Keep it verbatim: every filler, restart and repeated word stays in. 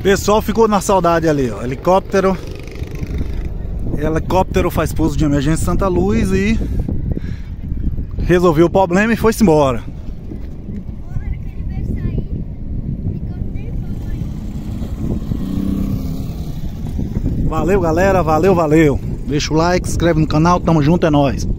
Pessoal ficou na saudade ali, ó. Helicóptero. Helicóptero faz pouso de emergência em Santa Luz e resolveu o problema e foi-se embora. Valeu, galera. Valeu, valeu. Deixa o like, se inscreve no canal. Tamo junto, é nóis.